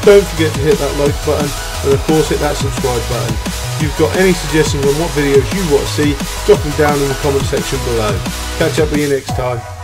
Don't forget to hit that like button and of course hit that subscribe button. If you've got any suggestions on what videos you want to see, drop them down in the comment section below. Catch up with you next time.